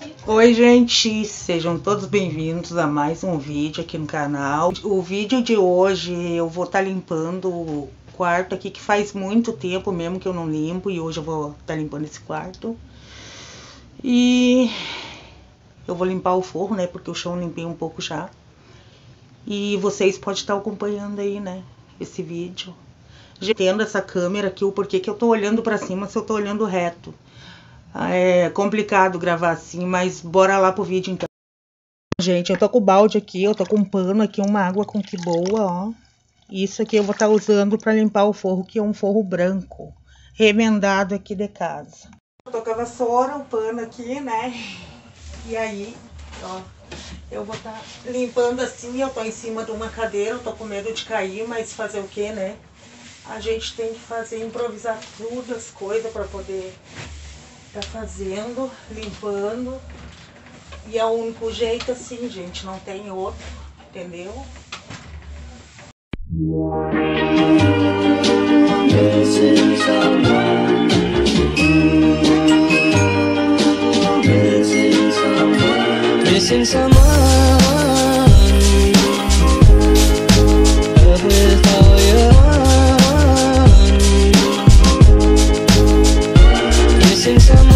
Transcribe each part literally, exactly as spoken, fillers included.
Oi gente, sejam todos bem-vindos a mais um vídeo aqui no canal. O vídeo de hoje eu vou estar tá limpando o quarto aqui, que faz muito tempo mesmo que eu não limpo, e hoje eu vou estar tá limpando esse quarto. E eu vou limpar o forro, né, porque o chão eu limpei um pouco já. E vocês podem estar acompanhando aí, né, esse vídeo. Tendo essa câmera aqui, o porquê que eu tô olhando pra cima se eu tô olhando reto. É complicado gravar assim, mas bora lá pro vídeo então. Gente, eu tô com o balde aqui, eu tô com um pano aqui, uma água com que boa, ó. Isso aqui eu vou estar usando pra limpar o forro, que é um forro branco, remendado aqui de casa. Eu tô com a vassoura, o pano aqui, né? E aí, ó, eu vou estar limpando assim, eu tô em cima de uma cadeira, eu tô com medo de cair, mas fazer o que, né? A gente tem que fazer, improvisar tudo, as coisas pra poder tá fazendo, limpando, e é o único jeito assim, gente, não tem outro, entendeu? Missing someone. Missing someone. Missing someone. With all your heart. Missing someone.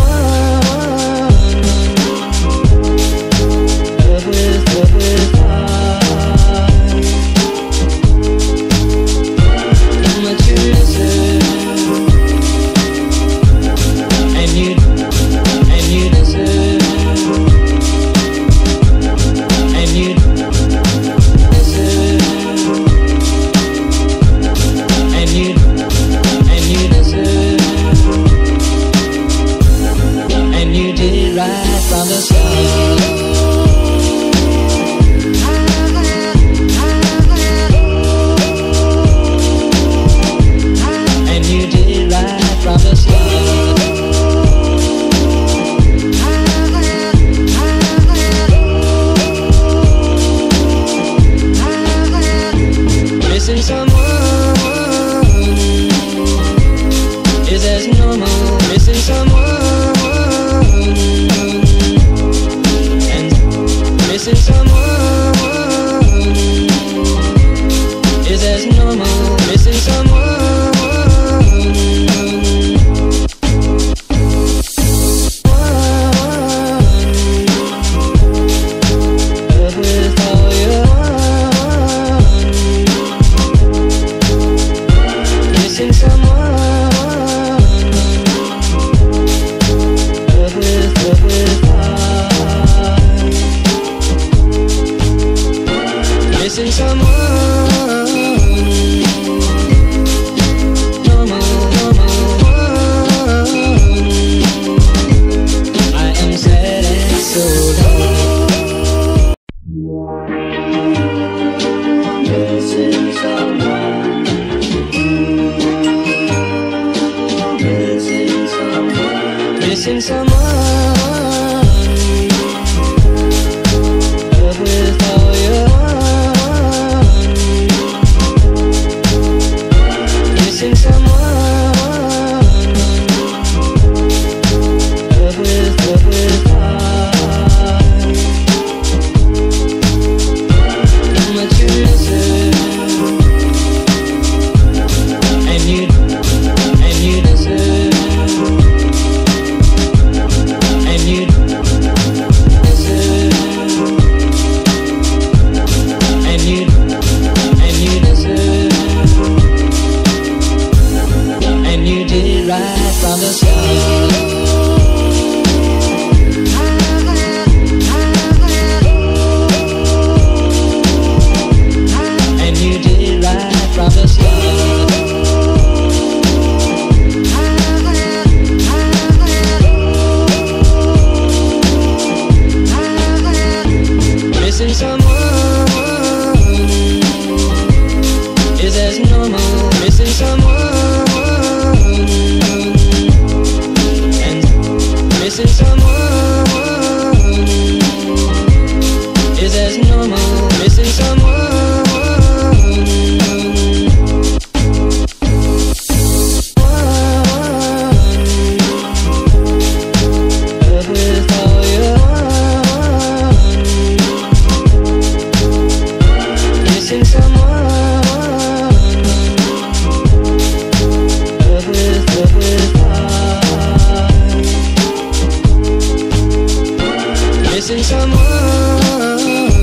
And missing someone.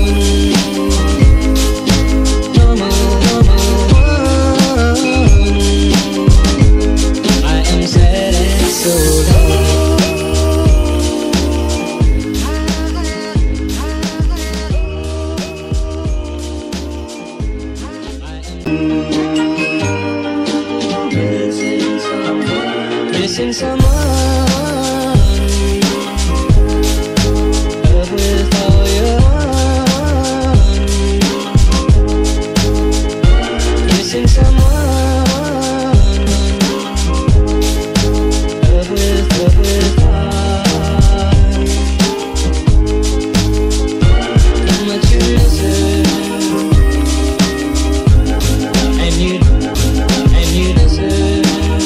Normal, normal one. I am sad and so low. Missing someone, love with all your heart. Missing someone, love with, love with heart. How much you miss her, and you, and you deserve.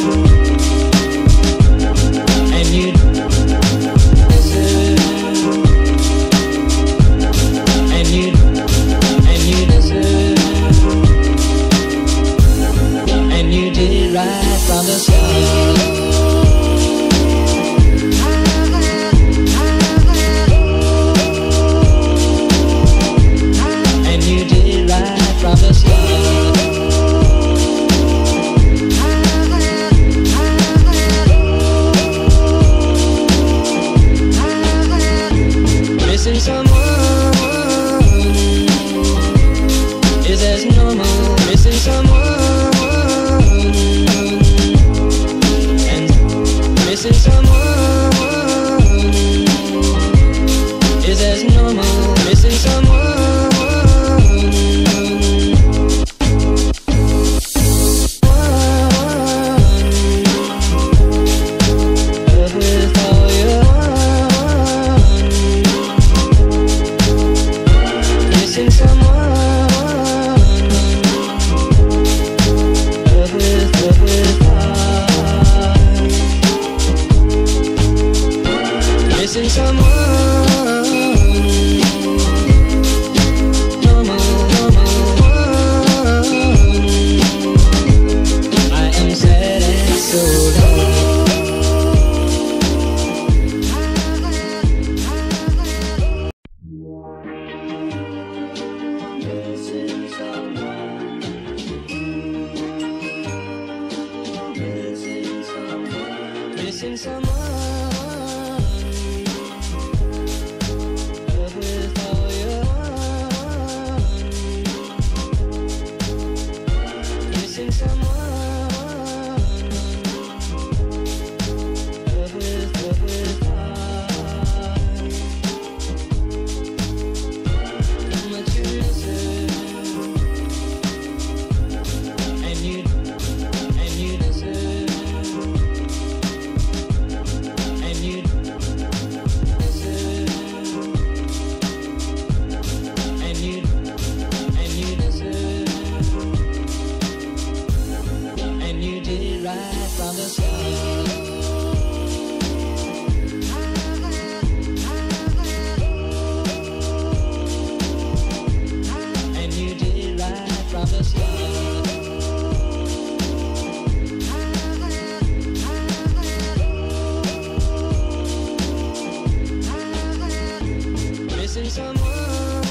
From the start, and you did right from the start. Missing someone is as normal. Missing someone. Missing someone is as normal. Missing someone, love with all your heart. Missing someone, love with, love with heart. Missing someone, normal, normal one. I am sad and so low. Missing someone, missing someone, missing someone. Missing someone, love with, love with heart. How much you miss her, and you, and you deserve, and you deserve, and you, and you deserve. And you did right from the start. And you did right from the start. Missing someone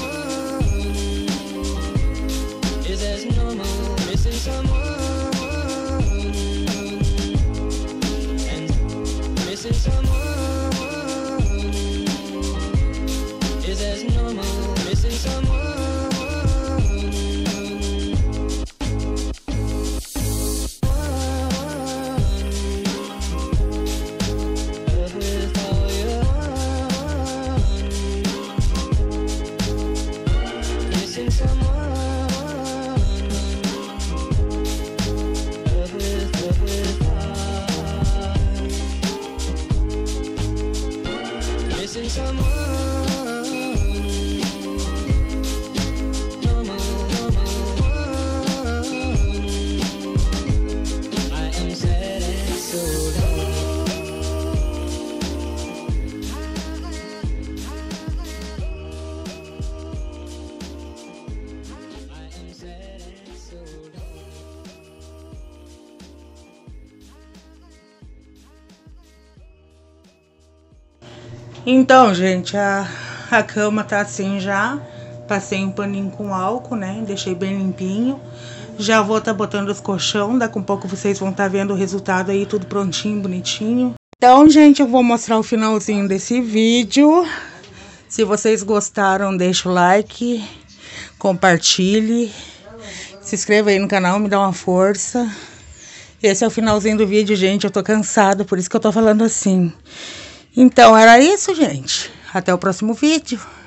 is as normal. Missing someone. Missing someone is as normal. Missing someone, love with all your heart. Missing someone, love with, love with heart. Missing someone, normal, normal one. I am sad and so low. I am sad and so low. Então, gente, a, A cama tá assim já. Passei um paninho com álcool, né? Deixei bem limpinho. Já vou tá botando os colchão. Daqui a um pouco vocês vão tá vendo o resultado aí, tudo prontinho, bonitinho. Então, gente, eu vou mostrar o finalzinho desse vídeo. Se vocês gostaram, deixa o like, compartilhe, se inscreva aí no canal, me dá uma força. Esse é o finalzinho do vídeo, gente. Eu tô cansada, por isso que eu tô falando assim. Então, era isso, gente. Até o próximo vídeo.